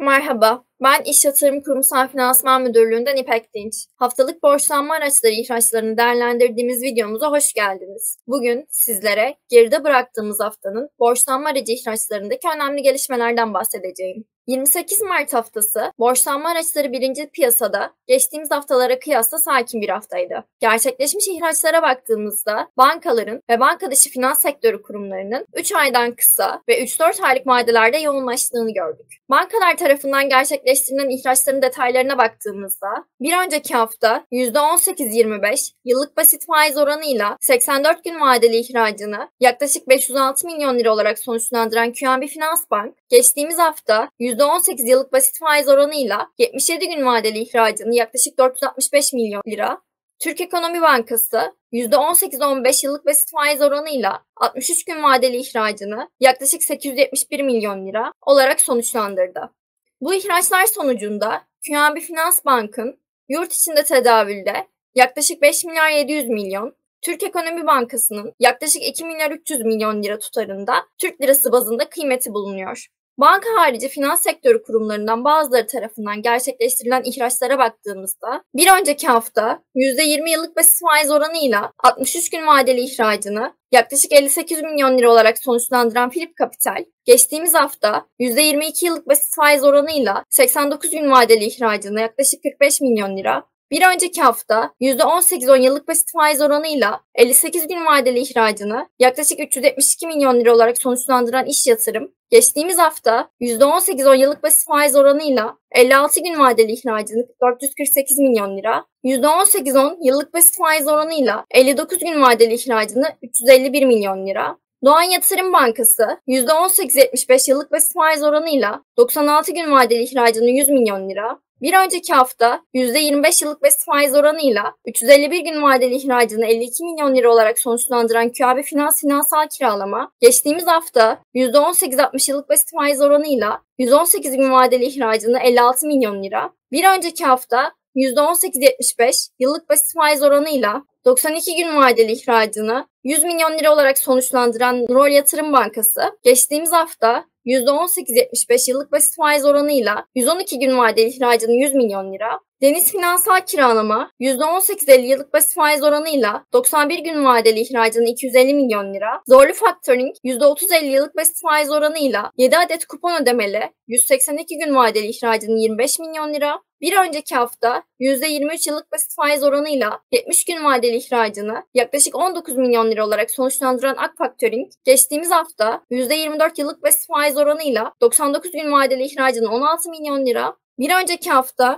Merhaba, ben İş Yatırım Kurumsal Finansman Müdürlüğü'nden İpek Dinç. Haftalık borçlanma araçları ihraçlarını değerlendirdiğimiz videomuza hoş geldiniz. Bugün sizlere geride bıraktığımız haftanın borçlanma aracı ihraçlarındaki önemli gelişmelerden bahsedeceğim. 28 Mart haftası borçlanma araçları birinci piyasada geçtiğimiz haftalara kıyasla sakin bir haftaydı. Gerçekleşmiş ihraçlara baktığımızda bankaların ve banka dışı finans sektörü kurumlarının 3 aydan kısa ve 3-4 aylık vadelerde yoğunlaştığını gördük. Bankalar tarafından gerçekleştirilen ihraçların detaylarına baktığımızda bir önceki hafta %18-25 yıllık basit faiz oranıyla 84 gün vadeli ihracını yaklaşık 506 milyon lira olarak sonuçlandıran QNB Finans Bank, geçtiğimiz hafta %18 yıllık basit faiz oranıyla 77 gün vadeli ihracını yaklaşık 465 milyon lira, Türk Ekonomi Bankası %18-15 yıllık basit faiz oranıyla 63 gün vadeli ihracını yaklaşık 871 milyon lira olarak sonuçlandırdı. Bu ihraçlar sonucunda QNB Finans Bank'ın yurt içinde tedavülde yaklaşık 5 milyar 700 milyon, Türk Ekonomi Bankası'nın yaklaşık 2 milyar 300 milyon lira tutarında Türk lirası bazında kıymeti bulunuyor. Banka harici finans sektörü kurumlarından bazıları tarafından gerçekleştirilen ihraçlara baktığımızda bir önceki hafta %20 yıllık basit faiz oranıyla 63 gün vadeli ihracını yaklaşık 58 milyon lira olarak sonuçlandıran Philip Capital, geçtiğimiz hafta %22 yıllık basit faiz oranıyla 89 gün vadeli ihracını yaklaşık 45 milyon lira, bir önceki hafta %18-10 yıllık basit faiz oranıyla 58 gün vadeli ihracını yaklaşık 372 milyon lira olarak sonuçlandıran İş Yatırım, geçtiğimiz hafta %18-10 yıllık basit faiz oranıyla 56 gün vadeli ihracını 448 milyon lira, %18-10 yıllık basit faiz oranıyla 59 gün vadeli ihracını 351 milyon lira, Doğan Yatırım Bankası %18-75 yıllık basit faiz oranıyla 96 gün vadeli ihracını 100 milyon lira, bir önceki hafta %25 yıllık basit faiz oranıyla 351 gün vadeli ihracını 52 milyon lira olarak sonuçlandıran QAB Finans Finansal Kiralama, geçtiğimiz hafta %18-60 yıllık basit faiz oranıyla 118 gün vadeli ihracını 56 milyon lira, bir önceki hafta %18-75 yıllık basit faiz oranıyla 92 gün vadeli ihracını 100 milyon lira olarak sonuçlandıran Nurol Yatırım Bankası, geçtiğimiz hafta %18-75 yıllık basit faiz oranıyla 112 gün vadeli ihracını 100 milyon lira, Deniz Finansal Kiralama %18-50 yıllık basit faiz oranıyla 91 gün vadeli ihracını 250 milyon lira, Zorlu Factoring %30-50 yıllık basit faiz oranıyla 7 adet kupon ödemeli 182 gün vadeli ihracını 25 milyon lira, bir önceki hafta %23 yıllık basit faiz oranıyla 70 gün vadeli ihracını yaklaşık 19 milyon lira olarak sonuçlandıran Ak Factoring, geçtiğimiz hafta %24 yıllık basit faiz oranıyla 99 gün vadeli ihracını 16 milyon lira, bir önceki hafta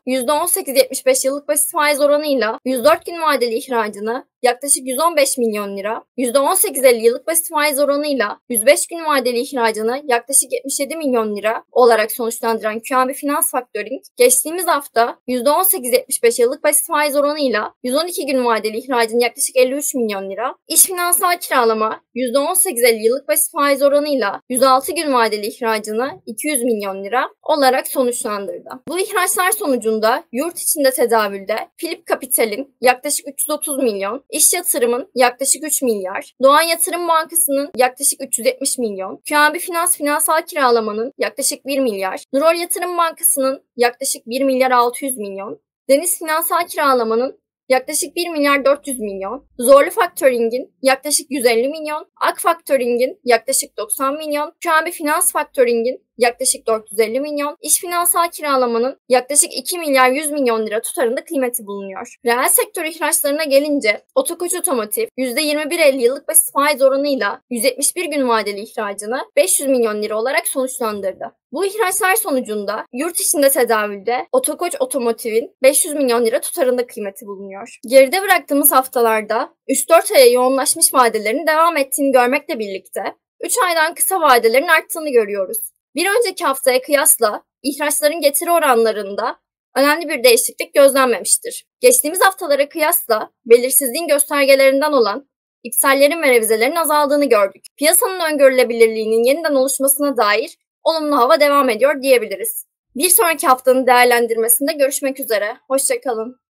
%18-75 yıllık basit faiz oranıyla 104 gün vadeli ihracını yaklaşık 115 milyon lira, %18-50 yıllık basit faiz oranıyla 105 gün vadeli ihracını yaklaşık 77 milyon lira olarak sonuçlandıran QNB Finans Factoring, geçtiğimiz hafta %18-75 yıllık basit faiz oranıyla 112 gün vadeli ihracını yaklaşık 53 milyon lira, İş Finansal Kiralama %18-50 yıllık basit faiz oranıyla 106 gün vadeli ihracını 200 milyon lira olarak sonuçlandırdı. Bu ihraçlar sonucunda yurt içinde tedavülde Philip Capital'in yaklaşık 330 milyon, İş Yatırım'ın yaklaşık 3 milyar, Doğan Yatırım Bankası'nın yaklaşık 370 milyon, QNB Finans Finansal Kiralamanın yaklaşık 1 milyar, Nurol Yatırım Bankası'nın yaklaşık 1 milyar 600 milyon, Deniz Finansal Kiralamanın yaklaşık 1 milyar 400 milyon, Zorlu Factoring'in yaklaşık 150 milyon, Ak Factoring'in yaklaşık 90 milyon, QNB Finans Factoring'in yaklaşık 450 milyon, İş Finansal Kiralamanın yaklaşık 2 milyar 100 milyon lira tutarında kıymeti bulunuyor. Reel sektör ihraçlarına gelince Otokoç Otomotiv %21-50 yıllık basit faiz oranıyla 171 gün vadeli ihracını 500 milyon lira olarak sonuçlandırdı. Bu ihraçlar sonucunda yurt içinde tedavülde Otokoç Otomotiv'in 500 milyon lira tutarında kıymeti bulunuyor. Geride bıraktığımız haftalarda 3-4 aya yoğunlaşmış vadelerin devam ettiğini görmekle birlikte 3 aydan kısa vadelerin arttığını görüyoruz. Bir önceki haftaya kıyasla ihraçların getiri oranlarında önemli bir değişiklik gözlenmemiştir. Geçtiğimiz haftalara kıyasla belirsizliğin göstergelerinden olan iptallerin ve revizelerin azaldığını gördük. Piyasanın öngörülebilirliğinin yeniden oluşmasına dair olumlu hava devam ediyor diyebiliriz. Bir sonraki haftanın değerlendirmesinde görüşmek üzere. Hoşça kalın.